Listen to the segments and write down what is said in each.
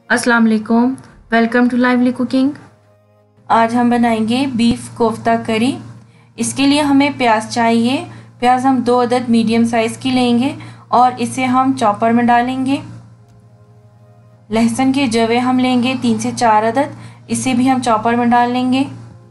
अस्सलाम वालेकुम, welcome to lively cooking. आज हम बनाएंगे बीफ कोफ्ता करी। इसके लिए हमें प्याज चाहिए। प्याज हम 2 अदद मीडियम साइज़ की लेंगे और इसे हम चॉपर में डालेंगे। लहसुन के जवे हम लेंगे 3 से 4 अदद, इसे भी हम चॉपर में डाल लेंगे।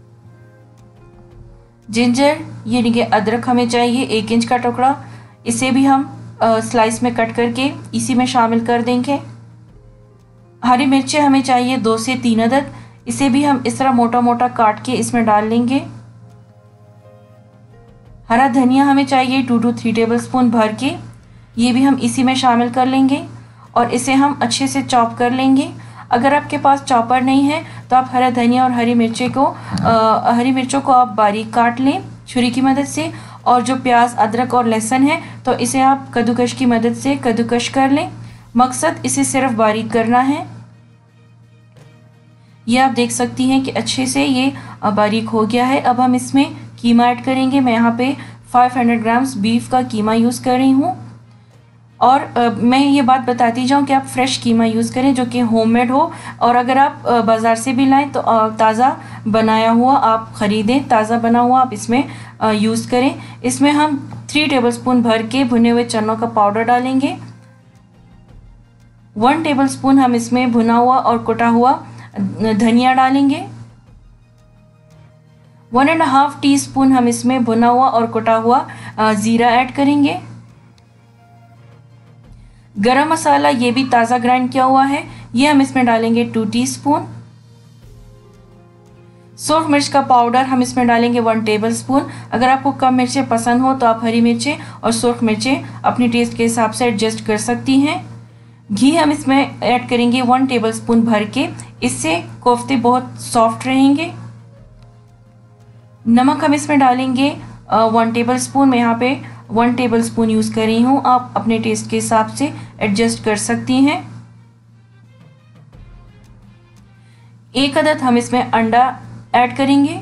जिंजर यानी कि अदरक हमें चाहिए 1 इंच का टुकड़ा, इसे भी हम स्लाइस में कट करके इसी में शामिल कर देंगे। हरी मिर्चें हमें चाहिए 2 से 3 अदद, इसे भी हम इस तरह मोटा मोटा काट के इसमें डाल लेंगे। हरा धनिया हमें चाहिए 2 to 3 टेबलस्पून भर के, ये भी हम इसी में शामिल कर लेंगे और इसे हम अच्छे से चॉप कर लेंगे। अगर आपके पास चॉपर नहीं है तो आप हरा धनिया और हरी मिर्चों को आप बारीक काट लें छुरी की मदद से, और जो प्याज अदरक और लहसुन है तो इसे आप कद्दूकश की मदद से कद्दूकश कर लें। मकसद इसे सिर्फ बारीक करना है। ये आप देख सकती हैं कि अच्छे से ये बारीक हो गया है। अब हम इसमें कीमा ऐड करेंगे। मैं यहाँ पे 500 ग्राम्स बीफ का कीमा यूज़ कर रही हूँ। और मैं ये बात बताती जाऊँ कि आप फ्रेश कीमा यूज़ करें जो कि होममेड हो, और अगर आप बाज़ार से भी लाएं तो ताज़ा बनाया हुआ आप ख़रीदें, ताज़ा बना हुआ आप इसमें यूज़ करें। इसमें हम 3 टेबलस्पून भर के भुने हुए चनों का पाउडर डालेंगे। 1 टेबलस्पून हम इसमें भुना हुआ और कुटा हुआ धनिया डालेंगे। 1.5 टीस्पून हम इसमें भुना हुआ और कुटा हुआ ज़ीरा ऐड करेंगे। गरम मसाला ये भी ताज़ा ग्राइंड किया हुआ है, ये हम इसमें डालेंगे 2 टीस्पून। सूर्ख मिर्च का पाउडर हम इसमें डालेंगे 1 टेबलस्पून। अगर आपको कम मिर्चें पसंद हो तो आप हरी मिर्चें और सूर्ख मिर्चें अपनी टेस्ट के हिसाब से एडजस्ट कर सकती हैं। घी हम इसमें ऐड करेंगे 1 टेबलस्पून भर के, इससे कोफ्ते बहुत सॉफ्ट रहेंगे। नमक हम इसमें डालेंगे 1 टेबलस्पून। मैं यहाँ पे 1 टेबलस्पून यूज़ कर रही हूँ, आप अपने टेस्ट के हिसाब से एडजस्ट कर सकती हैं। 1 अदद हम इसमें अंडा ऐड करेंगे।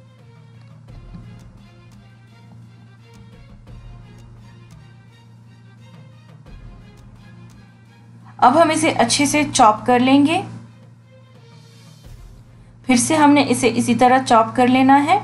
अब हम इसे अच्छे से चॉप कर लेंगे। फिर से हमने इसे इसी तरह चॉप कर लेना है।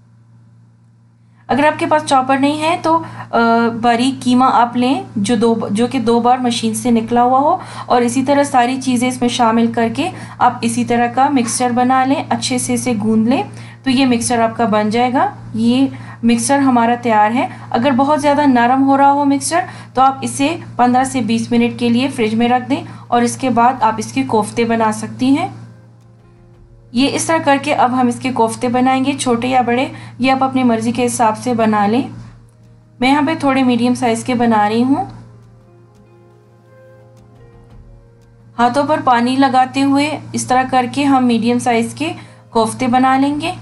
अगर आपके पास चॉपर नहीं है तो बारीक कीमा आप लें जो कि 2 बार मशीन से निकला हुआ हो, और इसी तरह सारी चीज़ें इसमें शामिल करके आप इसी तरह का मिक्सचर बना लें, अच्छे से इसे गूंद लें तो ये मिक्सचर आपका बन जाएगा। ये मिक्सचर हमारा तैयार है। अगर बहुत ज़्यादा नरम हो रहा हो मिक्सचर तो आप इसे 15 से 20 मिनट के लिए फ्रिज में रख दें और इसके बाद आप इसके कोफ्ते बना सकती हैं। ये इस तरह करके अब हम इसके कोफ्ते बनाएंगे, छोटे या बड़े ये आप अपनी मर्ज़ी के हिसाब से बना लें। मैं यहाँ पे थोड़े मीडियम साइज़ के बना रही हूँ। हाथों पर पानी लगाते हुए इस तरह करके हम मीडियम साइज़ के कोफ्ते बना लेंगे।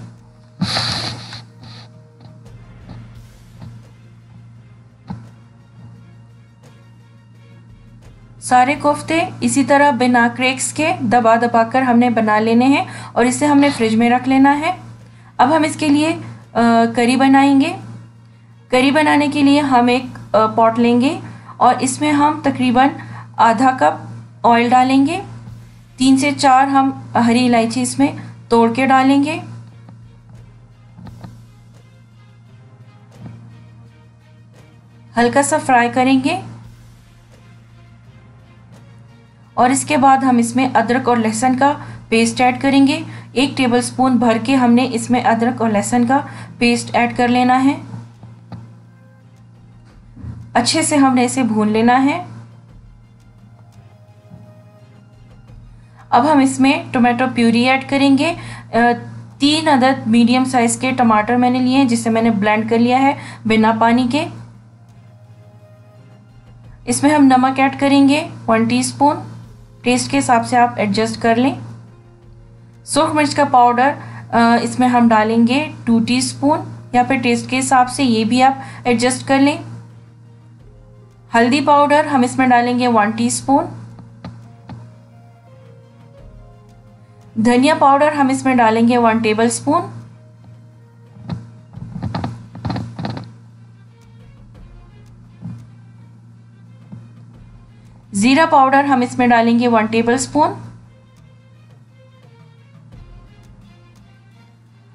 सारे कोफ्ते इसी तरह बिना क्रैक्स के दबा दबा कर हमने बना लेने हैं और इसे हमने फ्रिज में रख लेना है। अब हम इसके लिए करी बनाएंगे। करी बनाने के लिए हम एक पॉट लेंगे और इसमें हम तकरीबन आधा कप ऑयल डालेंगे। 3 से 4 हम हरी इलायची इसमें तोड़ के डालेंगे। हल्का सा फ्राई करेंगे और इसके बाद हम इसमें अदरक और लहसुन का पेस्ट ऐड करेंगे। 1 टेबलस्पून भर के हमने इसमें अदरक और लहसुन का पेस्ट ऐड कर लेना है। अच्छे से हमने इसे भून लेना है। अब हम इसमें टोमेटो प्यूरी ऐड करेंगे। 3 अदद मीडियम साइज के टमाटर मैंने लिए हैं, जिसे मैंने ब्लेंड कर लिया है बिना पानी के। इसमें हम नमक ऐड करेंगे 1 टीस्पून, टेस्ट के हिसाब से आप एडजस्ट कर लें। सूर्ख मिर्च का पाउडर इसमें हम डालेंगे 2 टीस्पून, या फिर टेस्ट के हिसाब से ये भी आप एडजस्ट कर लें। हल्दी पाउडर हम इसमें डालेंगे 1 टीस्पून। धनिया पाउडर हम इसमें डालेंगे 1 टेबलस्पून। ज़ीरा पाउडर हम इसमें डालेंगे 1 टेबलस्पून।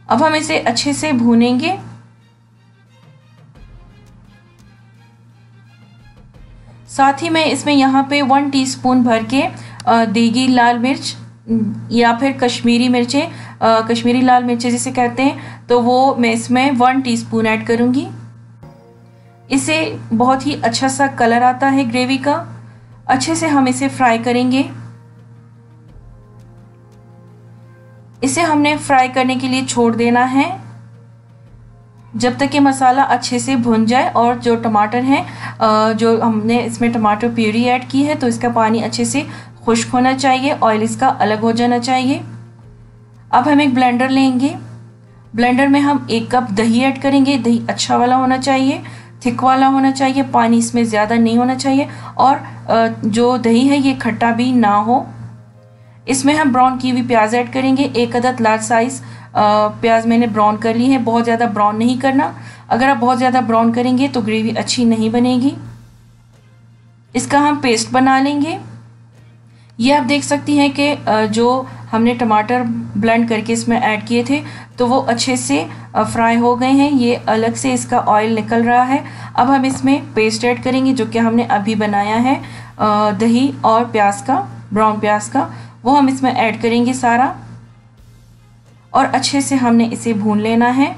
अब हम इसे अच्छे से भूनेंगे। साथ ही मैं इसमें यहाँ पे 1 टीस्पून भर के देगी लाल मिर्च या फिर कश्मीरी मिर्चें, कश्मीरी लाल मिर्चें जिसे कहते हैं, तो वो मैं इसमें 1 टीस्पून ऐड करूँगी। इससे बहुत ही अच्छा सा कलर आता है ग्रेवी का। अच्छे से हम इसे फ्राई करेंगे। इसे हमने फ्राई करने के लिए छोड़ देना है जब तक कि मसाला अच्छे से भुन जाए। और जो टमाटर हैं, जो हमने इसमें टमाटर प्यूरी ऐड की है, तो इसका पानी अच्छे से खुश्क होना चाहिए, ऑयल इसका अलग हो जाना चाहिए। अब हम एक ब्लेंडर लेंगे। ब्लेंडर में हम 1 कप दही ऐड करेंगे। दही अच्छा वाला होना चाहिए, थिक वाला होना चाहिए, पानी इसमें ज़्यादा नहीं होना चाहिए, और जो दही है ये खट्टा भी ना हो। इसमें हम ब्राउन की हुई प्याज ऐड करेंगे। 1 अदद लार्ज साइज़ प्याज मैंने ब्राउन कर ली है। बहुत ज़्यादा ब्राउन नहीं करना, अगर आप बहुत ज़्यादा ब्राउन करेंगे तो ग्रेवी अच्छी नहीं बनेगी। इसका हम पेस्ट बना लेंगे। ये आप देख सकती हैं कि जो हमने टमाटर ब्लेंड करके इसमें ऐड किए थे तो वो अच्छे से फ्राई हो गए हैं। ये अलग से इसका ऑयल निकल रहा है। अब हम इसमें पेस्ट ऐड करेंगे जो कि हमने अभी बनाया है, दही और प्याज का, ब्राउन प्याज का, वो हम इसमें ऐड करेंगे सारा, और अच्छे से हमने इसे भून लेना है।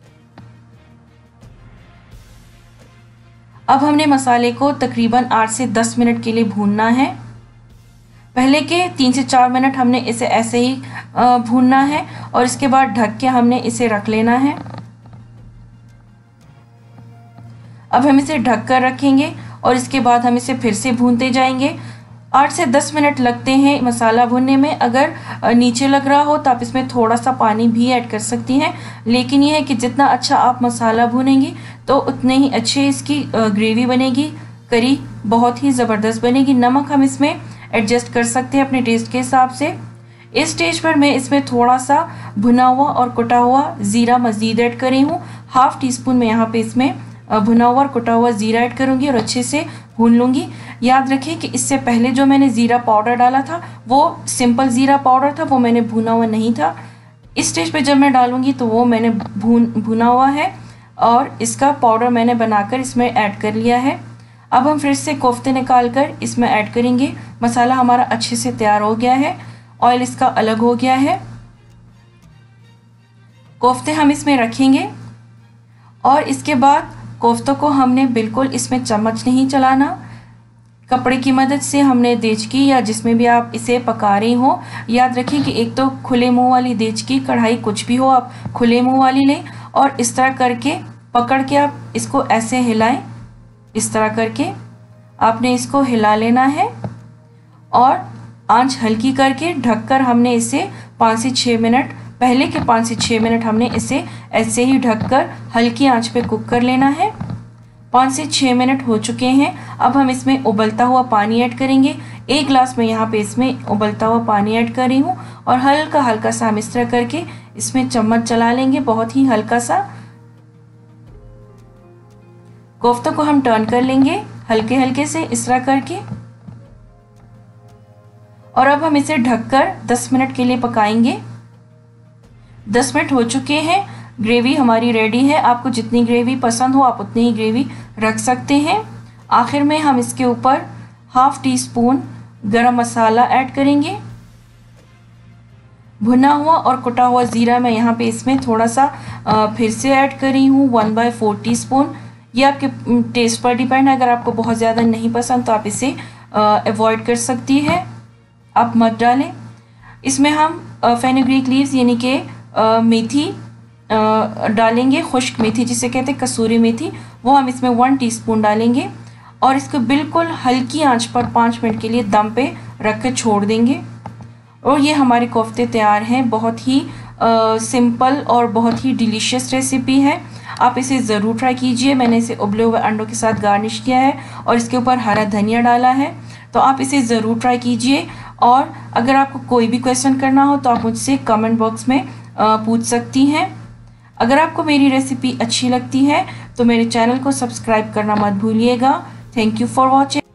अब हमने मसाले को तकरीबन 8 से 10 मिनट के लिए भूनना है। पहले के 3 से 4 मिनट हमने इसे ऐसे ही भूनना है, और इसके बाद ढक के हमने इसे रख लेना है। अब हम इसे ढक कर रखेंगे और इसके बाद हम इसे फिर से भूनते जाएंगे। 8 से 10 मिनट लगते हैं मसाला भुनने में। अगर नीचे लग रहा हो तो आप इसमें थोड़ा सा पानी भी ऐड कर सकती हैं, लेकिन यह है कि जितना अच्छा आप मसाला भुनेंगी तो उतने ही अच्छी इसकी ग्रेवी बनेगी। करी बहुत ही ज़बरदस्त बनेगी। नमक हम इसमें एडजस्ट कर सकते हैं अपने टेस्ट के हिसाब से। इस स्टेज पर मैं इसमें थोड़ा सा भुना हुआ और कुटा हुआ ज़ीरा मज़ीद ऐड कर रही हूँ। 1/2 टीस्पून मैं यहाँ पे इसमें भुना हुआ और कुटा हुआ ज़ीरा ऐड करूँगी और अच्छे से भून लूँगी। याद रखें कि इससे पहले जो मैंने ज़ीरा पाउडर डाला था वो सिंपल ज़ीरा पाउडर था, वो मैंने भुना हुआ नहीं था। इस स्टेज पे जब मैं डालूँगी तो वो मैंने भुना हुआ है और इसका पाउडर मैंने बनाकर इसमें ऐड कर लिया है। अब हम फिर से कोफ्ते निकाल कर इसमें ऐड करेंगे। मसाला हमारा अच्छे से तैयार हो गया है, ऑयल इसका अलग हो गया है। कोफ्ते हम इसमें रखेंगे और इसके बाद कोफ्तों को हमने बिल्कुल इसमें चम्मच नहीं चलाना। कपड़े की मदद से हमने देचकी या जिसमें भी आप इसे पका रही हो, याद रखें कि एक तो खुले मुंह वाली देचकी, कढ़ाई, कुछ भी हो आप खुले मुंह वाली लें और इस तरह करके पकड़ के आप इसको ऐसे हिलाएं। इस तरह करके आपने इसको हिला लेना है और आंच हल्की करके ढककर हमने इसे 5 से 6 मिनट, पहले के 5 से 6 मिनट हमने इसे ऐसे ही ढककर हल्की आंच पे कुक कर लेना है। 5 से 6 मिनट हो चुके हैं। अब हम इसमें उबलता हुआ पानी ऐड करेंगे। 1 गिलास में यहाँ पे इसमें उबलता हुआ पानी ऐड कर रही हूँ और हल्का हल्का सा हम इस तरह करके इसमें चम्मच चला लेंगे, बहुत ही हल्का सा। कोफ्तों को हम टर्न कर लेंगे हल्के हल्के से इस तरह करके, और अब हम इसे ढककर 10 मिनट के लिए पकाएंगे। 10 मिनट हो चुके हैं, ग्रेवी हमारी रेडी है। आपको जितनी ग्रेवी पसंद हो आप उतनी ही ग्रेवी रख सकते हैं। आखिर में हम इसके ऊपर 1/2 टीस्पून गरम मसाला ऐड करेंगे। भुना हुआ और कुटा हुआ ज़ीरा मैं यहाँ पे इसमें थोड़ा सा फिर से ऐड कर रही हूँ, 1/4 टीस्पून। ये आपके टेस्ट पर डिपेंड है, अगर आपको बहुत ज़्यादा नहीं पसंद तो आप इसे अवॉइड कर सकती है, आप मत डालें। इसमें हम फेनुग्रीक लीव्स यानी कि मेथी डालेंगे, खुश्क मेथी जिसे कहते हैं, कसूरी मेथी, वो हम इसमें 1 टीस्पून डालेंगे और इसको बिल्कुल हल्की आंच पर 5 मिनट के लिए दम पे रख के छोड़ देंगे। और ये हमारे कोफ्ते तैयार हैं। बहुत ही सिंपल और बहुत ही डिलीशियस रेसिपी है, आप इसे ज़रूर ट्राई कीजिए। मैंने इसे उबले हुए अंडों के साथ गार्निश किया है और इसके ऊपर हरा धनिया डाला है, तो आप इसे ज़रूर ट्राई कीजिए। और अगर आपको कोई भी क्वेश्चन करना हो तो आप मुझसे कमेंट बॉक्स में पूछ सकती हैं। अगर आपको मेरी रेसिपी अच्छी लगती है तो मेरे चैनल को सब्सक्राइब करना मत भूलिएगा। Thank you for watching.